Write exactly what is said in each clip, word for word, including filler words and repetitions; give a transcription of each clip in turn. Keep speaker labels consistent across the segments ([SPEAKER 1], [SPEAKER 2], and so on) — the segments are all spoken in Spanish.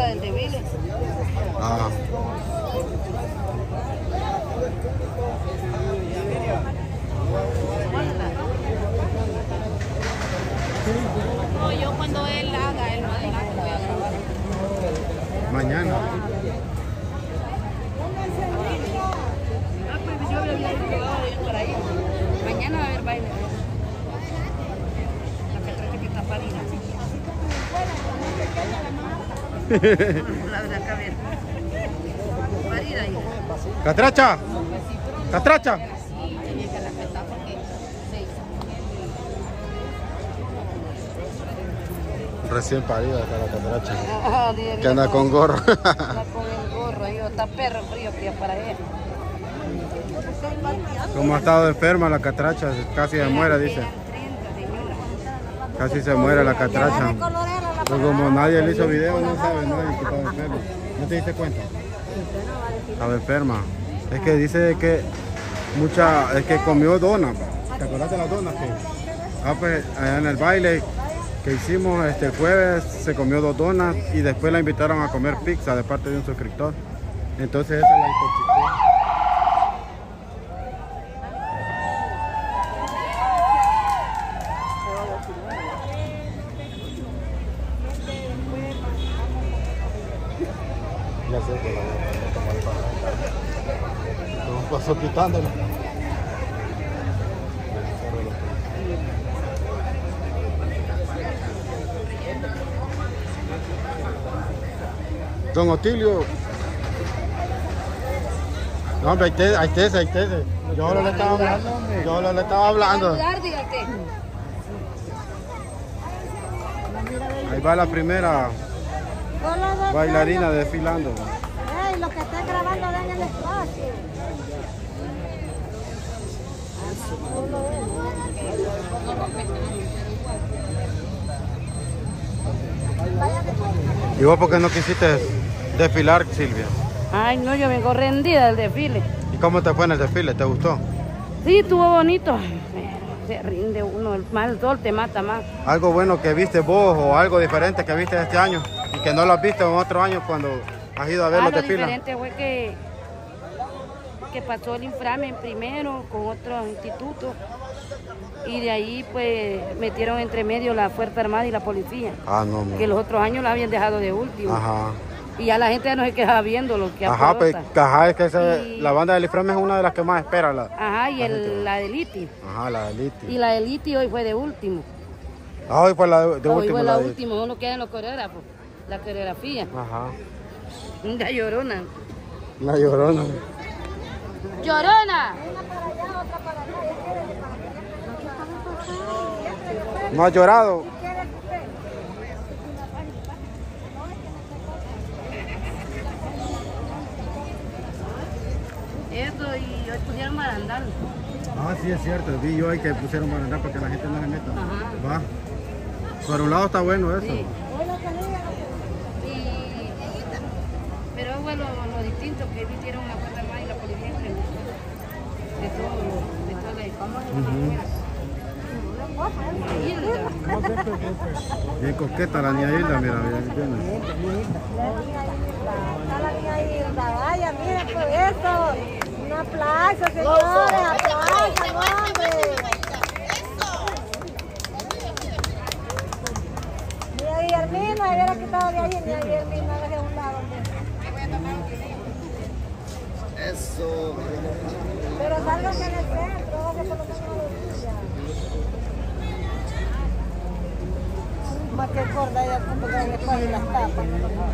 [SPEAKER 1] entrada del desfile.
[SPEAKER 2] Ah.
[SPEAKER 1] No, yo cuando él haga el adelanto voy a grabar.
[SPEAKER 2] Mañana.
[SPEAKER 1] Ah, pues yo había llegado ir por ahí. Mañana va a haber baile. La catracha que está parida. La verdad que a ver. Parida ahí.
[SPEAKER 2] ¡Catracha! ¡Catracha!
[SPEAKER 1] Sí, tenía que respetar porque se hizo.
[SPEAKER 2] Recién parida está la catracha.
[SPEAKER 1] Ah,
[SPEAKER 2] Que anda con gorro.
[SPEAKER 1] Anda con el gorro, ahí está perro frío que es para ella.
[SPEAKER 2] Como ha estado enferma la catracha, casi se muere, dice. Casi se muere la catracha. Pero como nadie le hizo video, no sabe nadie que estaba enferma. ¿No te diste cuenta? Estaba enferma. Es que dice que mucha, es que comió donas. ¿Te acuerdas de las donas que? Ah, pues allá en el baile que hicimos este jueves se comió dos donas y después la invitaron a comer pizza de parte de un suscriptor. Entonces esa la intoxicó. Ya sé que la voy a tomar para un paso quitándolo. Don Otilio. No, hombre, ahí te, ahí te, ahí te. Yo solo le estaba hablando. Yo solo le estaba hablando. Ahí va la primera bailarina desfilando.
[SPEAKER 3] Ey, lo que está grabando den el espacio.
[SPEAKER 2] ¿Y vos por qué no quisiste desfilar, Silvia?
[SPEAKER 1] Ay, no, yo vengo rendida del desfile.
[SPEAKER 2] ¿Y cómo te fue en el desfile? ¿Te gustó?
[SPEAKER 1] Sí, estuvo bonito. Se rinde uno, el mal sol te mata más.
[SPEAKER 2] ¿Algo bueno que viste vos o algo diferente que viste este año y que no lo has visto en otros años cuando has ido a ver
[SPEAKER 1] Ah,
[SPEAKER 2] los
[SPEAKER 1] lo
[SPEAKER 2] desfiles?
[SPEAKER 1] diferente fue que, que pasó el inframen primero con otros institutos y de ahí pues metieron entre medio la Fuerza Armada y la policía.
[SPEAKER 2] Ah, no, no.
[SPEAKER 1] Que los otros años la habían dejado de último.
[SPEAKER 2] Ajá.
[SPEAKER 1] Y ya la gente ya no se quedaba viendo lo que
[SPEAKER 2] Ajá, pues,
[SPEAKER 1] aporta.
[SPEAKER 2] ajá, es que ese-
[SPEAKER 1] Y-
[SPEAKER 2] la banda del Iframe es una de las que más espera. La,
[SPEAKER 1] Ajá, y
[SPEAKER 2] la
[SPEAKER 1] el,
[SPEAKER 2] gente.
[SPEAKER 1] la del I T I.
[SPEAKER 2] Ajá, la del I T I.
[SPEAKER 1] Y la del I T I hoy fue de último.
[SPEAKER 2] Ah, hoy fue la de, de
[SPEAKER 1] hoy
[SPEAKER 2] último.
[SPEAKER 1] fue la,
[SPEAKER 2] la de-
[SPEAKER 1] última, uno queda en los coreógrafos. La coreografía.
[SPEAKER 2] Ajá.
[SPEAKER 1] Una llorona.
[SPEAKER 2] La llorona.
[SPEAKER 1] ¡Llorona!
[SPEAKER 2] ¿No ha llorado?
[SPEAKER 1] Eso, y hoy pusieron barandal.
[SPEAKER 2] Ah, sí, es cierto. Vi yo ahí que pusieron barandal para que la gente no le meta.
[SPEAKER 1] Ajá.
[SPEAKER 2] Va. Por un lado está bueno eso.
[SPEAKER 1] Sí. Y, pero fue lo, lo distinto que vistieron la Fuerza Armada y la policía entre de todo, de toda la
[SPEAKER 2] Bien coqueta la niña Hilda, mira, bien, bien.
[SPEAKER 3] Está la niña Hilda. Vaya, miren por eso. Un aplauso, señores. Aplausos, hombre. Mira, Guillermina, ahí hubiera quitado de ahí. Mira, Guillermina, dejé a un lado.
[SPEAKER 2] Eso.
[SPEAKER 3] Pero salgan en el centro, que por lo menos más que gorda, ella como que le pone las tapas.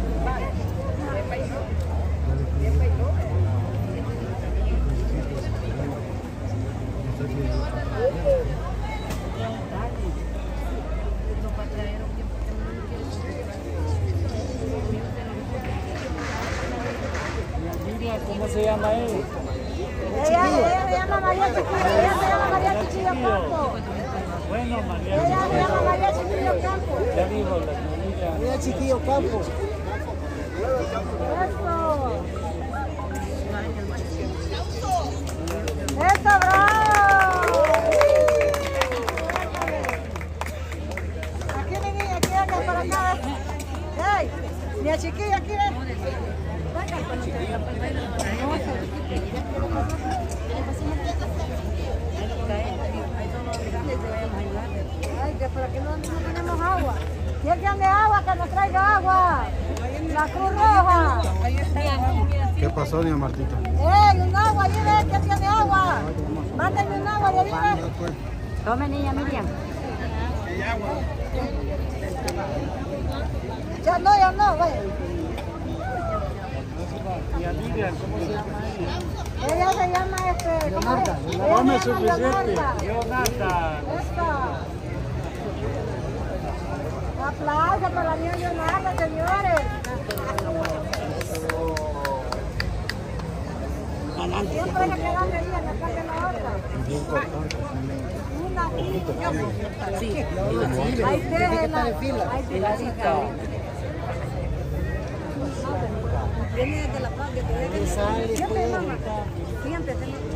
[SPEAKER 4] ¿Cómo se llama él?
[SPEAKER 3] Ella, ella se llama María Chiquillo, ella se llama María Chiquillo Campo.
[SPEAKER 4] Bueno, María.
[SPEAKER 3] Ella se llama María Chiquillo Campo.
[SPEAKER 4] Ya dijo la señorita.
[SPEAKER 5] María Chiquillo Campo.
[SPEAKER 3] Eso. Eso, bravo. Aquí, mi niña, aquí, acá, para acá. Hey, mi chiquilla aquí, ¿ves? Ay, que por aquí no, no tenemos agua. ¿Quién tiene agua? Que nos traiga agua. La Cruz Roja.
[SPEAKER 2] ¿Qué pasó, doña Martita?
[SPEAKER 3] ¡Ey, un agua! Ahí ves, ¿quién tiene agua? Mándenme un agua de ahí, ves.
[SPEAKER 1] Tome, niña Miriam.
[SPEAKER 3] Ya no, ya no, güey.
[SPEAKER 4] ¿Y a Miriam cómo se llama ella?
[SPEAKER 3] Ella se llama, este, ¿cómo es? Ella
[SPEAKER 4] Dame
[SPEAKER 3] se llama
[SPEAKER 4] suficiente.
[SPEAKER 3] Leonarda.
[SPEAKER 4] Leonarda.
[SPEAKER 3] Esta. Aplauso para la niña Leonarda, señores. Siempre hay que quedarle bien, acá de la otra. Una
[SPEAKER 1] Sí.
[SPEAKER 3] ahí déjela. Ahí déjela. Viene desde La Paz, desde siempre, mamá. Siempre.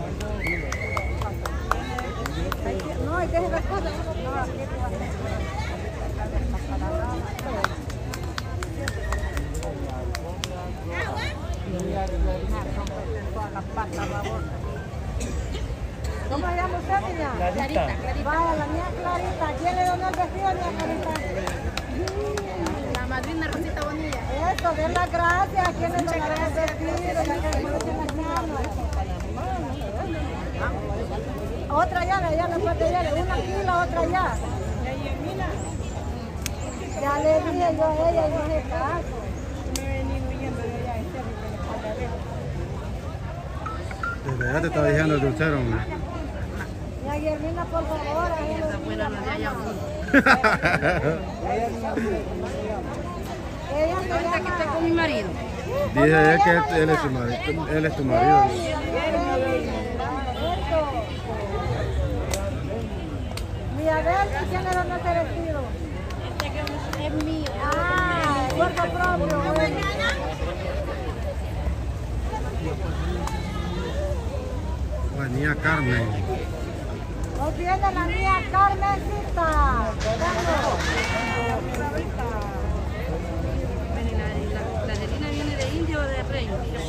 [SPEAKER 3] No, hay que dejar las cosas. No, aquí te vas ¿cómo se llama usted, niña?
[SPEAKER 4] Clarita.
[SPEAKER 3] Vaya, la niña Clarita. ¿Quién le donó el vestido, niña Clarita?
[SPEAKER 1] La madrina Rosita Bonilla.
[SPEAKER 3] Eso, den las gracias. ¿Quién le donó el vestido? Ya que no tiene mano. Otra allá, allá no puede llegar. Una aquí, la otra allá. Ya le dije yo a ella y no se caso.
[SPEAKER 2] Desde allá te estaba diciendo el dulcero, hombre.
[SPEAKER 3] Y a Guillermina, por favor, a él. Ella se
[SPEAKER 1] Ahorita que estoy
[SPEAKER 3] llama...
[SPEAKER 1] con mi marido.
[SPEAKER 2] Dice él que él es tu marido. Él es tu marido.
[SPEAKER 3] Mi Abel, ¿quién le donó ese vestido?
[SPEAKER 1] Es mío.
[SPEAKER 3] Ah, el cuerpo propio. Bueno.
[SPEAKER 2] La niña Carmen.
[SPEAKER 3] Hoy viene la mía Carmencita.
[SPEAKER 1] La, la de Lina viene de India o de Rey.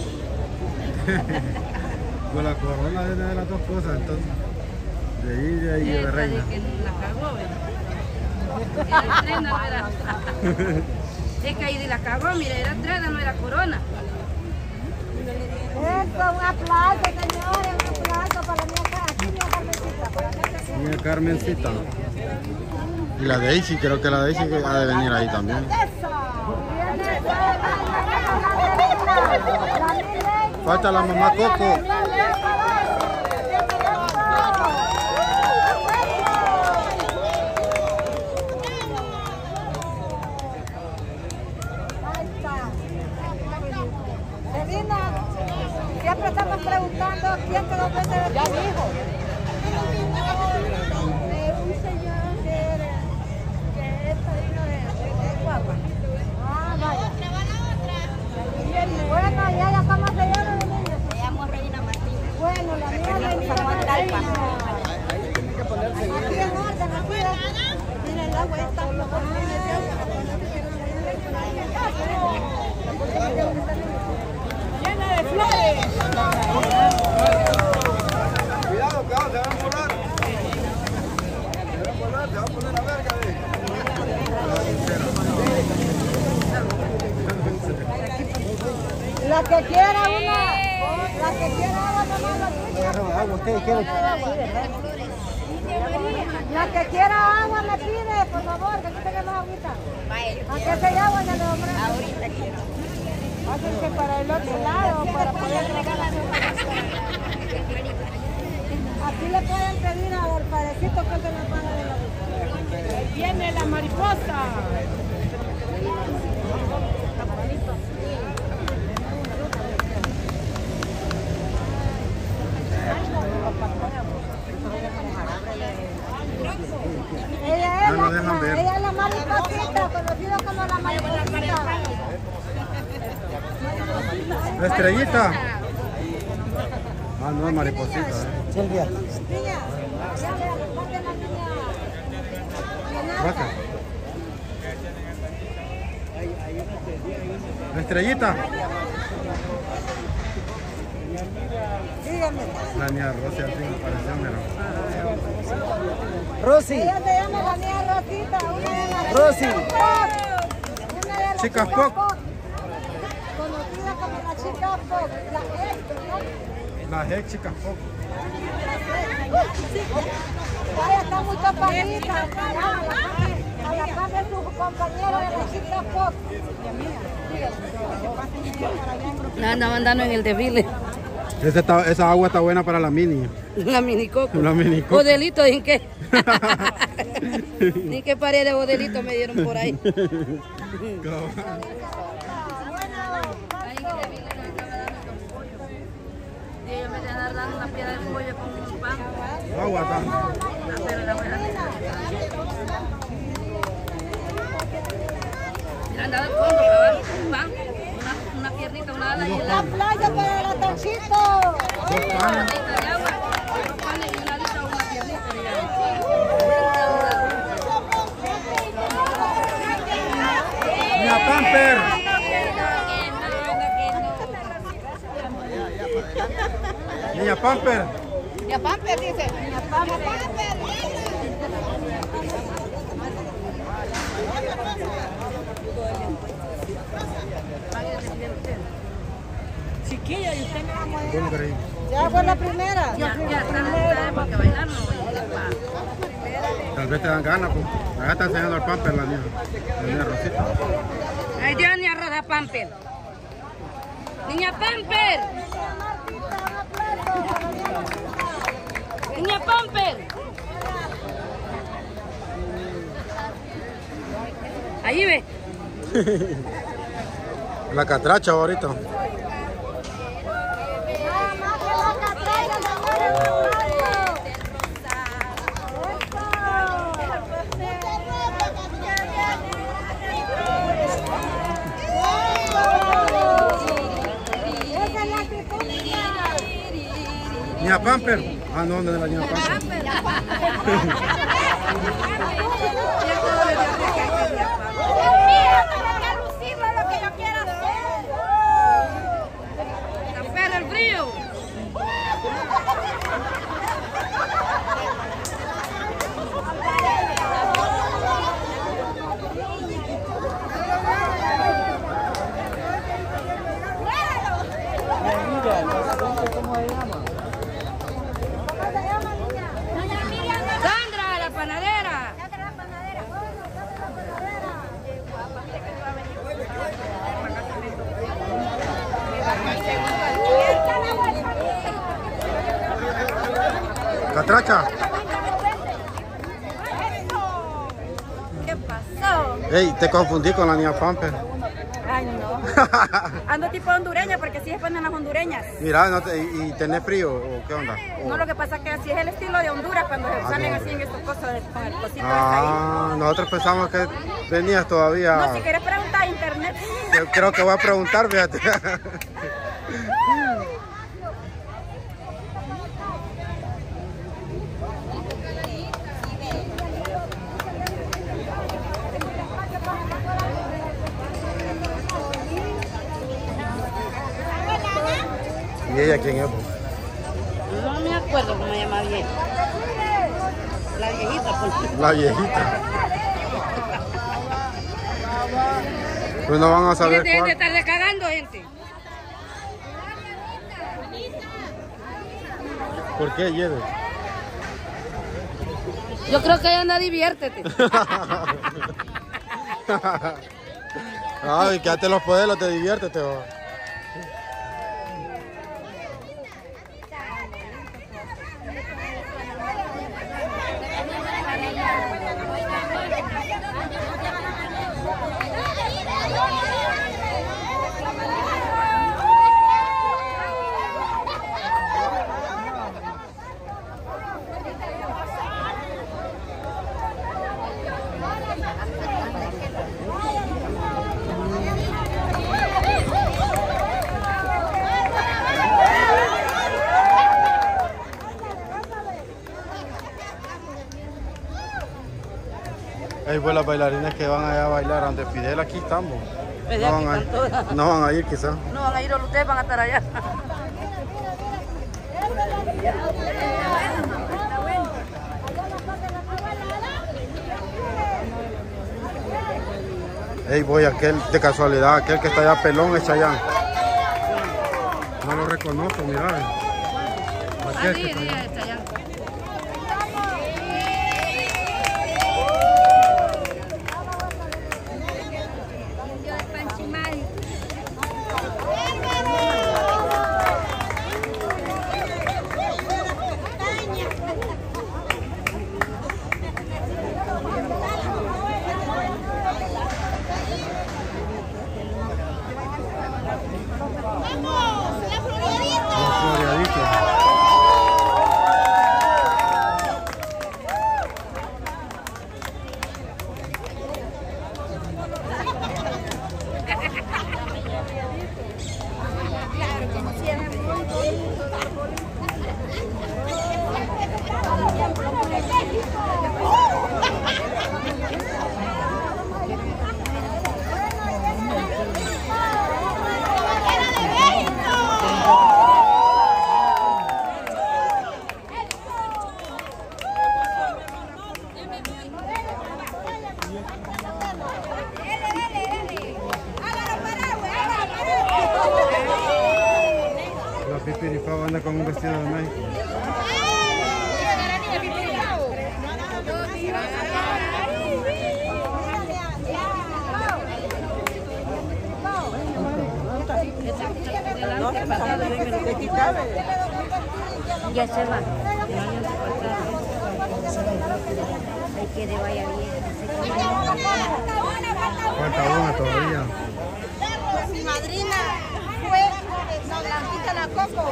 [SPEAKER 2] Pues la corona viene de las dos cosas, entonces. De India y de
[SPEAKER 1] Esta
[SPEAKER 2] reina.
[SPEAKER 1] de que la cagó, ¿verdad? Era estrena, no era. Es que ahí de la cagó, mira, era estrena, no era corona.
[SPEAKER 3] Eso, un aplauso, señores, un aplauso para la mía, aquí mía Carmencita. Para acá.
[SPEAKER 2] Niña Carmencita. Y la Daisy, creo que la Daisy que ha de venir ahí también.
[SPEAKER 3] Eso. Viene la Milena.
[SPEAKER 2] Falta la mamá Coco.
[SPEAKER 3] Siempre estamos preguntando quién te lo vende de ya dijo. Un señor que era, que es padrino de, de guagua. Ah, vaya. Bueno, ¿y ella cómo se llama, mi niña?
[SPEAKER 5] Me llamo Reina Martín.
[SPEAKER 3] Bueno, la mía es Reina. Aquí en orden, aquí es. Mira, el agua está. Llena de flores.
[SPEAKER 2] Cuidado, que se van a volar. Se van a volar, se va a poner la verga de.
[SPEAKER 3] La que quiera una, la que quiera agua, no agua, usted quiere. La que quiera agua me pide, por favor, que aquí tenemos agüita. ¿A qué se llama, doña Leomara?
[SPEAKER 5] Ahorita quiero.
[SPEAKER 3] Háganse para el otro lado, para poder regalar. Aquí le pueden pedir al padrecito que se nos paga de la vida.
[SPEAKER 1] Viene la mariposa.
[SPEAKER 3] Ella es,
[SPEAKER 2] No
[SPEAKER 3] la,
[SPEAKER 2] lo dejan ver.
[SPEAKER 3] ella es la mariposita, conocida como la mariposita.
[SPEAKER 2] ¿La estrellita? Ah, no, mariposita. ¿eh?
[SPEAKER 3] Silvia. Niña, ya le acompaña la niña. Leonarda.
[SPEAKER 2] Vaca.
[SPEAKER 4] Hay, hay una teoría, hay una
[SPEAKER 2] Estrellita.
[SPEAKER 3] Dígame.
[SPEAKER 2] La niña Rosy al fin apareció, mira.
[SPEAKER 5] Rosy.
[SPEAKER 3] Ella se llama la niña Rosita, una de las
[SPEAKER 5] Rosy.
[SPEAKER 3] Una de las
[SPEAKER 2] Chicas Pop.
[SPEAKER 3] Conocida como la chica Pop. La ex, ¿no?
[SPEAKER 2] La ex Chicas Pop.
[SPEAKER 3] Vaya, está muy tapadita. A la par de sus compañeros de la chica Pop.
[SPEAKER 1] La andaba andando en el desfile.
[SPEAKER 2] Esa, está, esa agua está buena para la mini.
[SPEAKER 1] La mini coco.
[SPEAKER 2] La mini coco.
[SPEAKER 1] Bodelito, ¿en qué? Ni qué pared de bodelito me dieron por ahí. Y ellos me dejan dando una piedra de pollo con un pan.
[SPEAKER 2] Agua está.
[SPEAKER 1] Mira, andaba al fondo, cabal, un pan, una, una piernita, una ala y el
[SPEAKER 3] La playa para la tachito.
[SPEAKER 2] Dos panes.
[SPEAKER 1] de agua, dos panes y una lista o una piernita.
[SPEAKER 2] Niña Pamper. Niña Pamper.
[SPEAKER 3] Ya Pamper dice. Ya Pamper. Chiquilla, y usted me va a mover.
[SPEAKER 2] ¿Cómo creí?
[SPEAKER 3] Ya fue la primera.
[SPEAKER 1] Ya, ya están en porque bailar no voy a
[SPEAKER 2] Tal vez te dan ganas, pues. Acá está enseñando el Pamper la niña. La niña Rosita.
[SPEAKER 1] Ay, Dios, niña Rosa Pamper. Niña Pamper. Niña Pamper. Ahí ve.
[SPEAKER 2] La catracha ahorita. Niña Pamper. Ah, no, no es la niña Pamper.
[SPEAKER 1] Pero el frío.
[SPEAKER 5] ¿Cómo se llama?
[SPEAKER 1] Sandra, la panadera.
[SPEAKER 2] Catracha.
[SPEAKER 3] ¿Qué pasó?
[SPEAKER 2] Ey, te confundí con la niña Pamper.
[SPEAKER 3] Ay, no. Ando tipo hondureña porque así se ponen las hondureñas.
[SPEAKER 2] Mira, no te- ¿y, y tenés frío o qué onda? O-
[SPEAKER 3] No, lo que pasa es que así es el estilo de Honduras cuando se salen
[SPEAKER 2] no.
[SPEAKER 3] así en estos cosas de- con el cosito de
[SPEAKER 2] Ah, nosotros pensamos que venías todavía.
[SPEAKER 3] ahí. No, si quieres preguntar a internet.
[SPEAKER 2] Yo creo que voy a preguntar, fíjate. ¿Y ella quién es?
[SPEAKER 1] No me acuerdo cómo se llama bien. La viejita, pues.
[SPEAKER 2] La viejita. Pues no van a saber
[SPEAKER 1] Dejen de
[SPEAKER 2] cuál.
[SPEAKER 1] estar recagando, gente.
[SPEAKER 2] ¿Por qué lleve?
[SPEAKER 1] Yo creo que ella anda diviértete.
[SPEAKER 2] Ay, quédate los poderes, te diviértete. Oh. Ahí pues las bailarinas que van allá a bailar ante Fidel, aquí estamos.
[SPEAKER 1] Pues
[SPEAKER 2] no, van a, no van a ir quizás.
[SPEAKER 1] No van a ir, ustedes van a estar allá.
[SPEAKER 2] Ey, voy, aquel de casualidad, aquel que está allá pelón es Chayán. No lo reconozco, mira.
[SPEAKER 1] Ah, sí, sí, está allá.
[SPEAKER 2] Pipiripao anda con un vestido de México.
[SPEAKER 3] Ya se va. Hay que le vaya bien.
[SPEAKER 2] Falta una todavía.
[SPEAKER 3] Mi madrina fue la blanquita la Coco.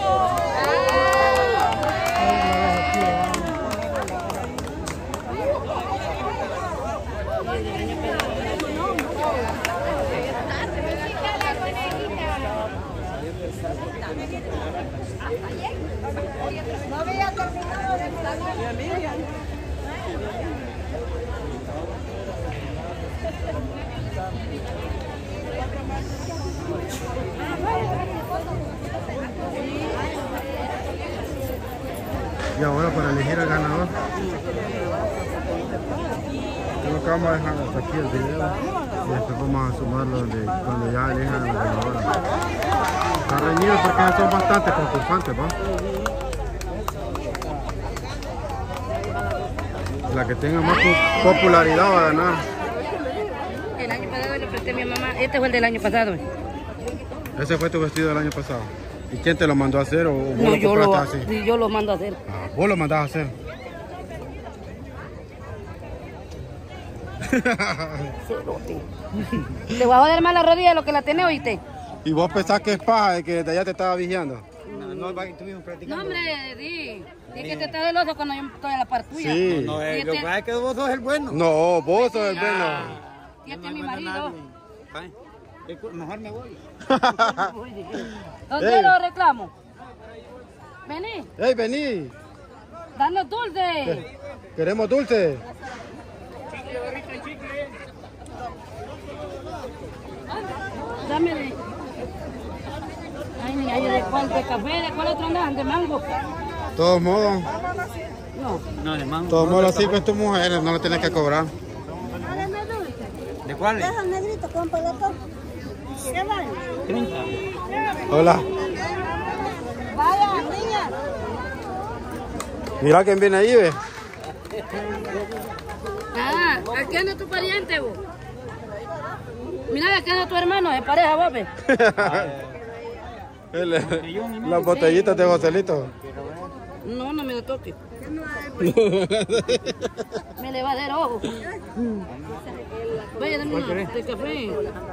[SPEAKER 3] No había terminado de
[SPEAKER 2] Y ahora para elegir al ganador, creo que vamos a dejar hasta aquí el video y después vamos a sumarlo de cuando ya elijan al ganador. Está reñido porque son bastantes concursantes, ¿va? La que tenga más popularidad va a ganar.
[SPEAKER 1] El año pasado le presté a mi mamá. Este fue el del año pasado.
[SPEAKER 2] ¿Ese fue tu vestido del año pasado? ¿Y quién te lo mandó a hacer o vos
[SPEAKER 1] No,
[SPEAKER 2] lo
[SPEAKER 1] yo lo,
[SPEAKER 2] compraste así?
[SPEAKER 1] yo lo mando a hacer.
[SPEAKER 2] Ah, vos lo mandás a hacer.
[SPEAKER 1] Te voy a joder más la rodilla de lo que la tenés, ¿oíste?
[SPEAKER 2] ¿Y vos pensás que es paja de que de allá te estaba vigiando?
[SPEAKER 5] No, no, estuvimos practicando.
[SPEAKER 1] No, hombre, di. Di que te está celoso cuando yo estoy a la par tuya.
[SPEAKER 2] Sí.
[SPEAKER 5] No, eh,
[SPEAKER 1] Y
[SPEAKER 5] lo que
[SPEAKER 1] este-
[SPEAKER 5] pasa es que vos sos el bueno.
[SPEAKER 2] No, vos sos el bueno.
[SPEAKER 1] Y este es mi marido.
[SPEAKER 5] Ay, mejor me voy.
[SPEAKER 1] ¿Dónde
[SPEAKER 2] Ey.
[SPEAKER 1] lo reclamo? Vení,
[SPEAKER 2] ¡Ey, vení!
[SPEAKER 1] danos dulce.
[SPEAKER 2] ¿Queremos dulce?
[SPEAKER 1] Dame de... Ay, ni hay de cuál, de café, de cuál otro andan, de mango.
[SPEAKER 2] De todos modos,
[SPEAKER 1] No.
[SPEAKER 5] No, de
[SPEAKER 2] de
[SPEAKER 5] mango.
[SPEAKER 2] todos modos así pues tus mujeres, no le tienes que cobrar.
[SPEAKER 5] ¿De cuáles?
[SPEAKER 3] Deja negrito con pelotón. ¿Qué vale?
[SPEAKER 5] treinta.
[SPEAKER 2] Hola.
[SPEAKER 3] Vaya, niña.
[SPEAKER 2] Mira quién viene ahí, ve.
[SPEAKER 1] Ah, aquí anda tu pariente, vos. Mira, aquí anda tu hermano, de pareja, vos, ve.
[SPEAKER 2] El- Las botellitas de Joselito.
[SPEAKER 1] No, no me lo toque. Me le va a dar ojo. Vaya, dame una de café.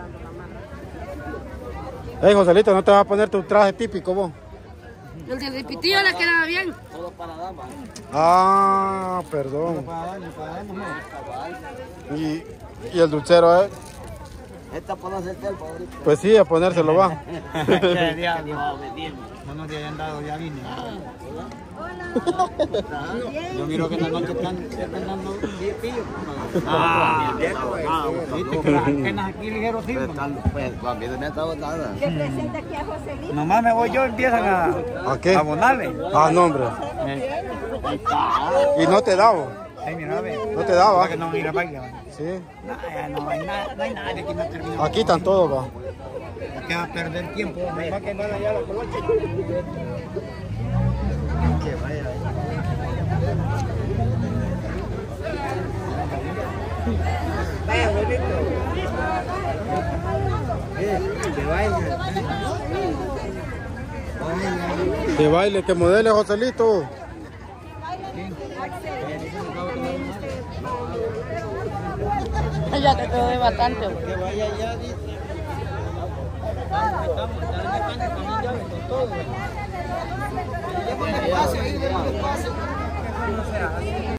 [SPEAKER 2] Ey, Joselito, ¿no te vas a poner tu traje típico vos?
[SPEAKER 1] El del pitillo le quedaba bien.
[SPEAKER 2] Ah, perdón. Y, y el dulcero, ¿eh?
[SPEAKER 5] Esta puede hacerte el favorito.
[SPEAKER 2] Pues sí, a ponérselo va.
[SPEAKER 5] Qué diablo. Buenos días, han dado, ya vine. Yo miro que en la noche están, están dando diez pillos. Ah, viste que las antenas aquí ligero sí. Pues, a mí no me está botada.
[SPEAKER 3] Que presenta aquí a Joselito.
[SPEAKER 5] Nomás me voy yo, empiezan a,
[SPEAKER 2] ¿A qué?
[SPEAKER 5] a abonarle.
[SPEAKER 2] Ah, no, hombre. Y no te daba.
[SPEAKER 5] Ay, mira, ve.
[SPEAKER 2] No te daba.
[SPEAKER 5] Para que no ir a bailar.
[SPEAKER 2] Sí.
[SPEAKER 5] No, no hay nada, no hay nadie que no termine.
[SPEAKER 2] Aquí están todos, va.
[SPEAKER 5] Que va a perder tiempo. Me va a quemar allá la colocha. Que vaya. Vaya, bonito. Que vaya.
[SPEAKER 2] Que baile, que modele, Joselito.
[SPEAKER 1] Ya te quedó bastante.
[SPEAKER 5] Que vaya allá, dice. Todo.